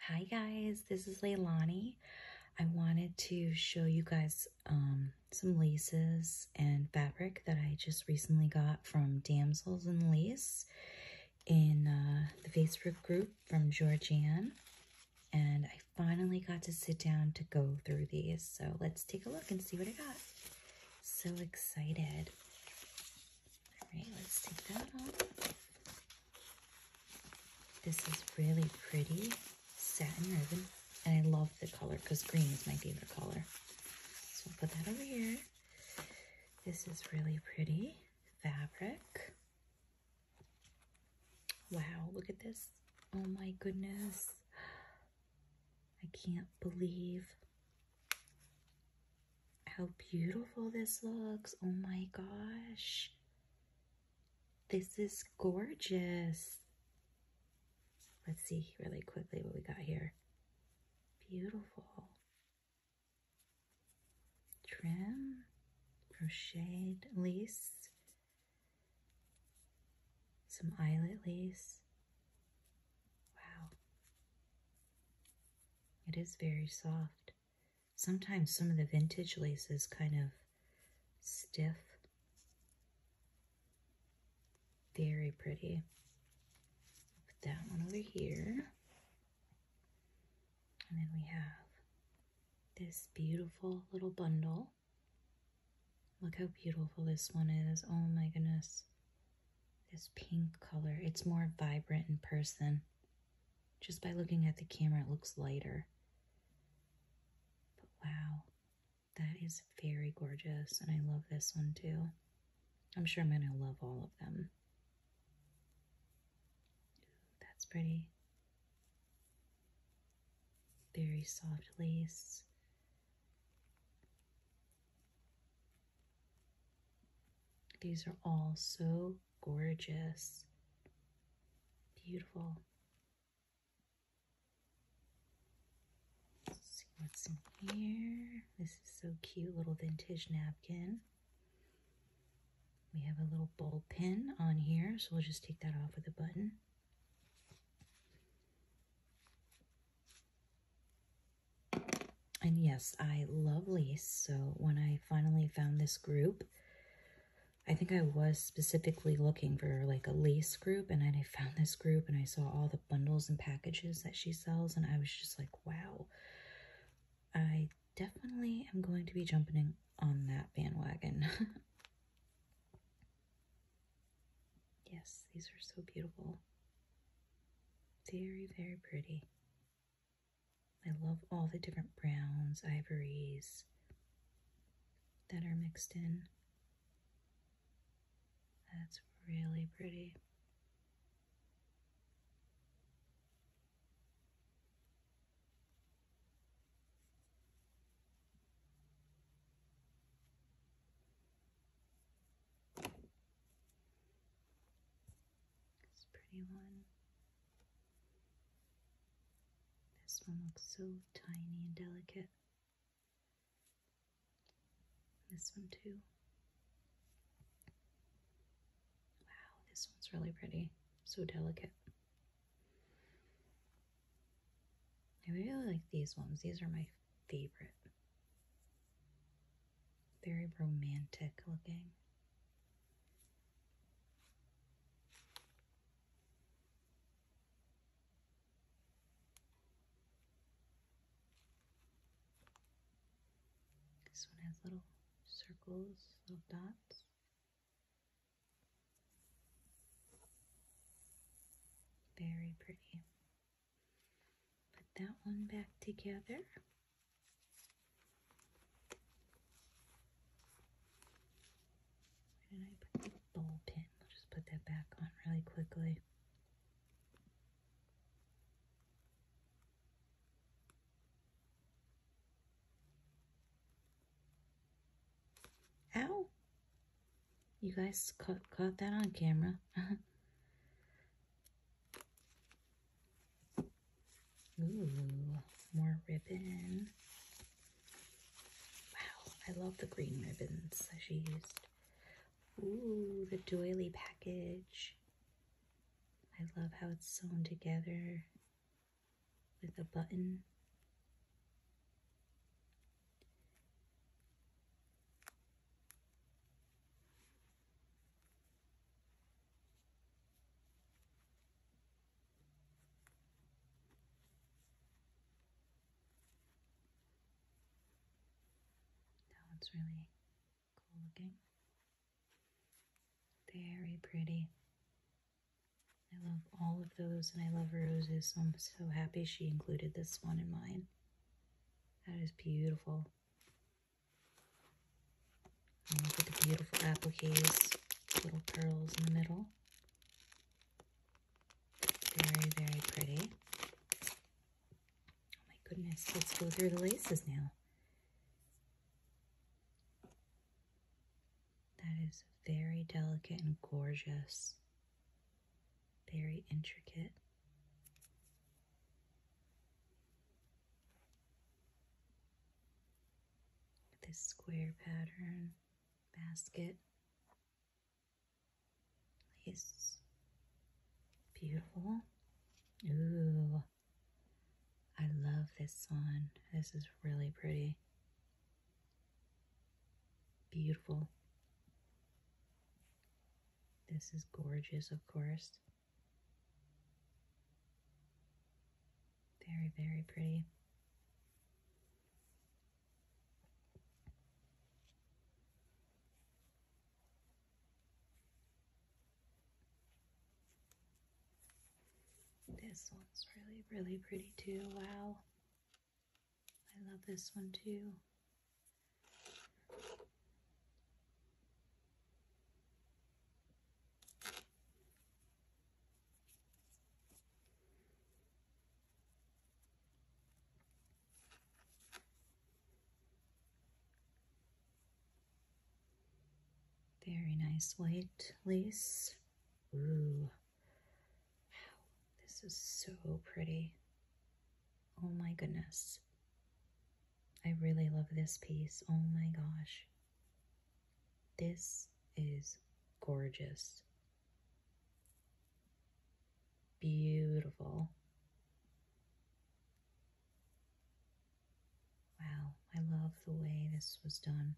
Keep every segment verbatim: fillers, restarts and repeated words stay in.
Hi guys, this is Leilani. I wanted to show you guys um, some laces and fabric that I just recently got from Damsels and Lace in uh, the Facebook group from Georgianne. And I finally got to sit down to go through these. So let's take a look and see what I got. So excited. All right, let's take that off. This is really pretty satin ribbon, and I love the color because green is my favorite color. So I'll put that over here. This is really pretty fabric. Wow, look at this. Oh my goodness. I can't believe how beautiful this looks. Oh my gosh. This is gorgeous. Let's see really quickly what we got here. Beautiful. Trim, crocheted lace, some eyelet lace. Wow. It is very soft. Sometimes some of the vintage lace is kind of stiff. Very pretty. Put that one over here. And then we have this beautiful little bundle. Look how beautiful this one is. Oh my goodness. This pink color. It's more vibrant in person. Just by looking at the camera, it looks lighter. But wow, that is very gorgeous. And I love this one too. I'm sure I'm going to love all of them. That's pretty. Very soft lace. These are all so gorgeous. Beautiful. Let's see what's in here. This is so cute, little vintage napkin. We have a little ball pin on here, so we'll just take that off with a button. And yes, I love lace, so when I finally found this group, I think I was specifically looking for like a lace group, and then I found this group and I saw all the bundles and packages that she sells, and I was just like, wow, I definitely am going to be jumping on that bandwagon. Yes, these are so beautiful. Very, very pretty. I love all the different browns, ivories that are mixed in. That's really pretty. This pretty one. This one looks so tiny and delicate. This one too. Wow, this one's really pretty. So delicate. I really like these ones. These are my favorite. Very romantic looking. This one has little circles, little dots. Very pretty. Put that one back together. Where did I put the ball pin? I'll just put that back on really quickly. Ow! You guys caught, caught that on camera. Ooh, more ribbon. Wow, I love the green ribbons that she used. Ooh, the doily package. I love how it's sewn together with a button. That one's really cool looking. Very pretty. I love all of those, and I love roses, so I'm so happy she included this one in mine. That is beautiful. And look at the beautiful appliques, little pearls in the middle. Very, very pretty. Oh my goodness, let's go through the laces now. That is very delicate and gorgeous. Very intricate. This square pattern basket. Lace. Beautiful. Ooh. I love this one. This is really pretty. Beautiful. This is gorgeous, of course. Very, very pretty. This one's really, really pretty too. Wow. I love this one too. Very nice white lace. Ooh. Wow. This is so pretty. Oh my goodness. I really love this piece. Oh my gosh. This is gorgeous. Beautiful. Wow, I love the way this was done.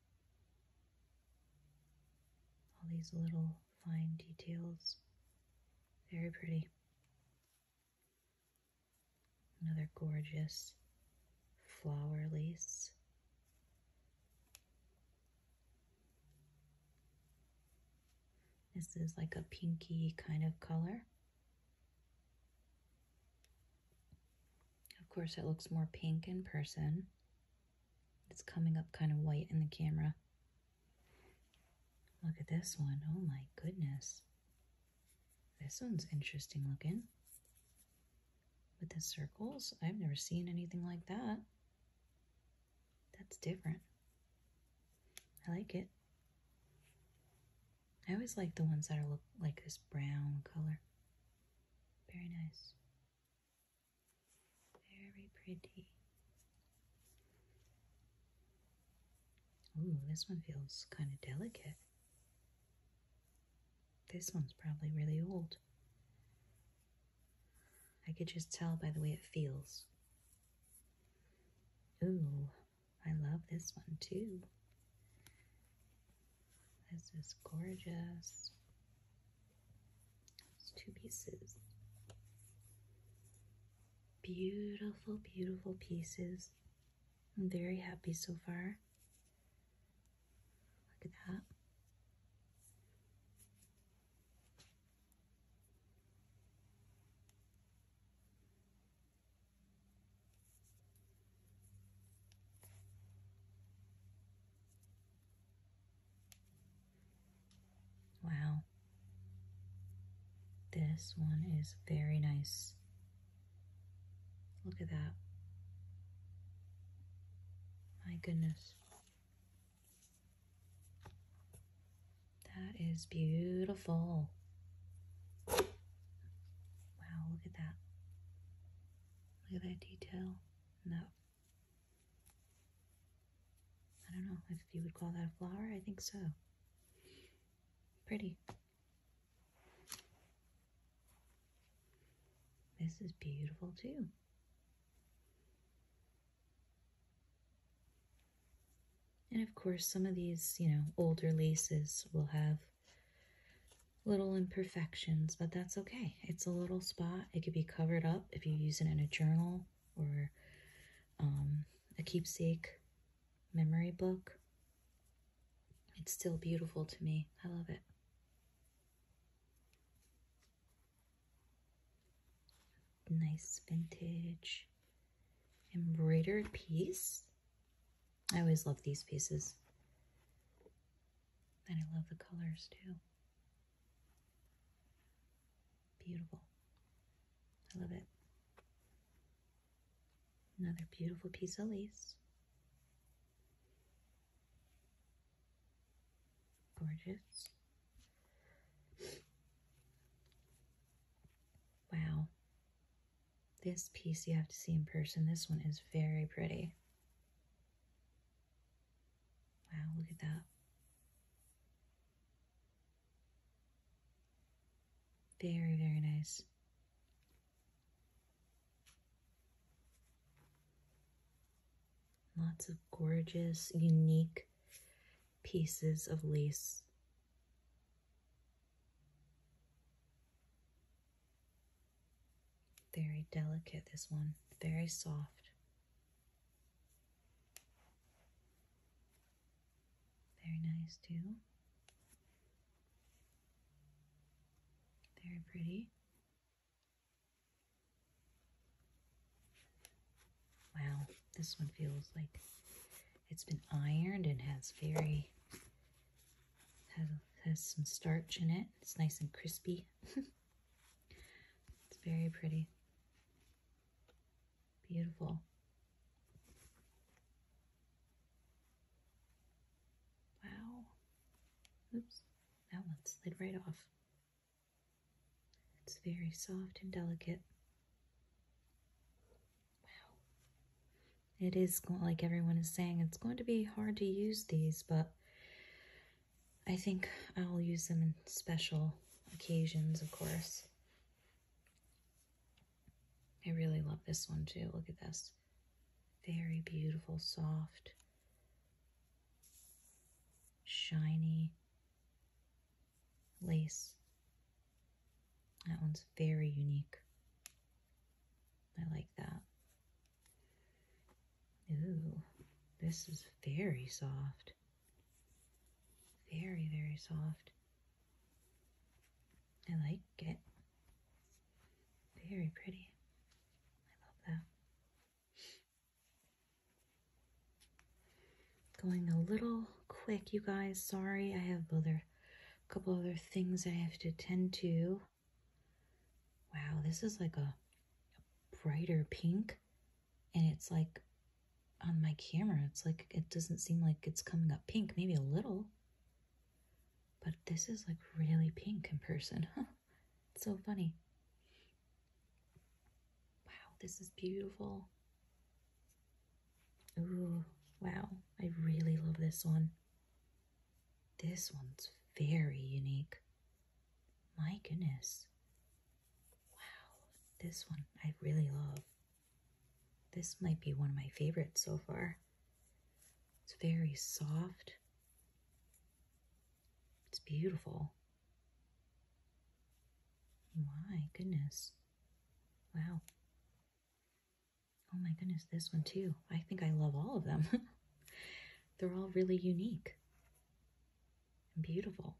All these little fine details. Very pretty. Another gorgeous flower lace. This is like a pinky kind of color. Of course, it looks more pink in person. It's coming up kind of white in the camera. Look at this one. Oh my goodness. This one's interesting looking. With the circles, I've never seen anything like that. That's different. I like it. I always like the ones that are look like this brown color. Very nice. Very pretty. Ooh, this one feels kind of delicate. This one's probably really old. I could just tell by the way it feels. Ooh, I love this one too. This is gorgeous. It's two pieces. Beautiful, beautiful pieces. I'm very happy so far. Look at that. Wow. This one is very nice. Look at that. My goodness. That is beautiful. Wow, look at that. Look at that detail. No. I don't know if you would call that a flower. I think so. Pretty. This is beautiful too. And of course, some of these, you know, older laces will have little imperfections, but that's okay. It's a little spot. It could be covered up if you use it in a journal or um, a keepsake memory book. It's still beautiful to me. I love it. Nice vintage embroidered piece. I always love these pieces. And I love the colors too. Beautiful. I love it. Another beautiful piece of lace. Gorgeous. Wow. This piece you have to see in person. This one is very pretty. Wow, look at that. Very, very nice. Lots of gorgeous, unique pieces of lace. Very delicate, this one. Very soft. Very nice, too. Very pretty. Wow, this one feels like it's been ironed and has very, has, has some starch in it. It's nice and crispy. It's very pretty. Beautiful. Wow. Oops, that one slid right off. It's very soft and delicate. Wow. It is, like everyone is saying, it's going to be hard to use these, but I think I'll use them in special occasions, of course. I really love this one too. Look at this. Very beautiful, soft, shiny lace. That one's very unique. I like that. Ooh, this is very soft. Very, very soft. I like it. Very pretty. I love that. Going a little quick, you guys. Sorry, I have other, a couple other things I have to attend to. Wow, this is like a, a brighter pink, and it's like on my camera, it's like it doesn't seem like it's coming up pink. Maybe a little, but this is like really pink in person. It's so funny. Wow, this is beautiful. Ooh, wow, I really love this one. This one's very unique. My goodness. Wow, this one I really love. This might be one of my favorites so far. It's very soft. It's beautiful. My goodness. Wow. Oh my goodness, this one too. I think I love all of them. They're all really unique and beautiful.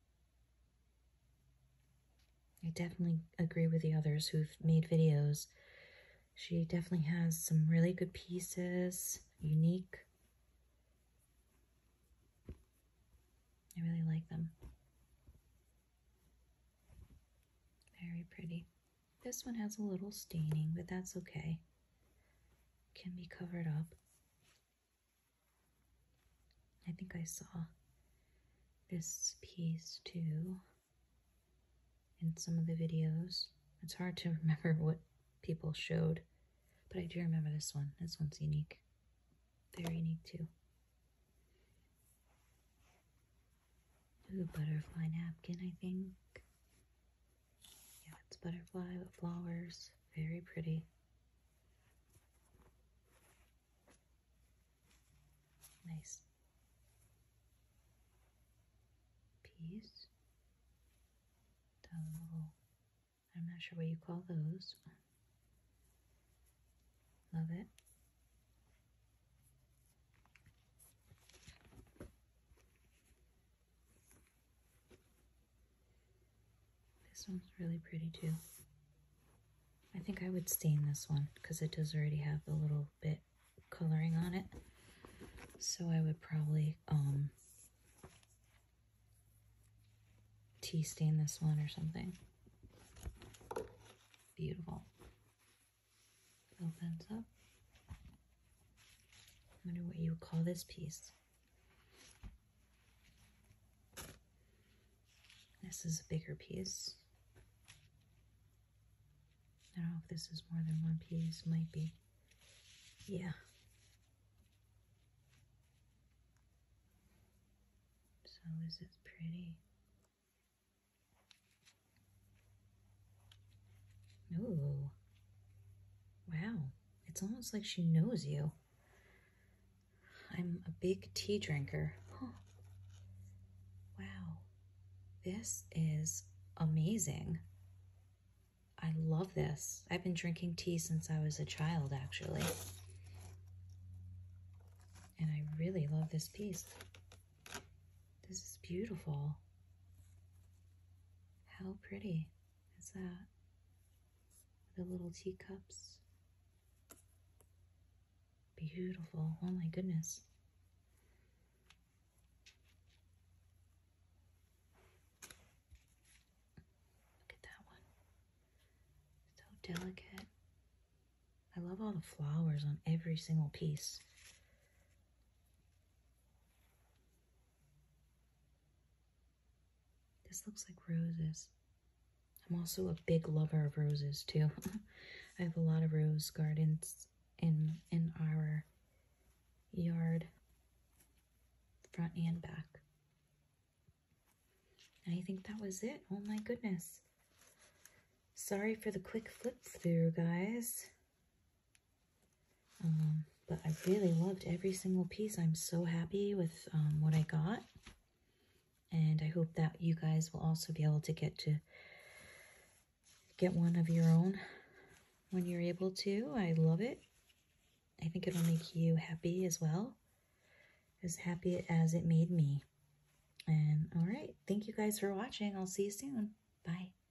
I definitely agree with the others who've made videos. She definitely has some really good pieces, unique. I really like them. Very pretty. This one has a little staining, but that's okay. Can be covered up. I think I saw this piece too in some of the videos. It's hard to remember what people showed, but I do remember this one. This one's unique. Very unique too. Ooh, butterfly napkin, I think. Yeah, it's butterfly with flowers. Very pretty. Nice. I'm not sure what you call those. Love it. This one's really pretty too. I think I would stain this one because it does already have a little bit coloring on it. So I would probably um, tea stain this one or something. Beautiful. Opens up. I wonder what you would call this piece. This is a bigger piece. I don't know if this is more than one piece. Might be. Yeah. So this is pretty. Ooh. Wow. It's almost like she knows you. I'm a big tea drinker. Huh. Wow. This is amazing. I love this. I've been drinking tea since I was a child, actually. And I really love this piece. This is beautiful. How pretty is that? The little teacups. Beautiful. Oh my goodness. Look at that one. So delicate. I love all the flowers on every single piece. This looks like roses. I'm also a big lover of roses too. I have a lot of rose gardens in in our yard, front and back. And I think that was it. Oh my goodness. Sorry for the quick flip through, guys. Um, but I really loved every single piece. I'm so happy with um, what I got. And I hope that you guys will also be able to get to get one of your own when you're able to. I love it. I think it'll make you happy as well, as happy as it made me. And all right, thank you guys for watching. I'll see you soon. Bye.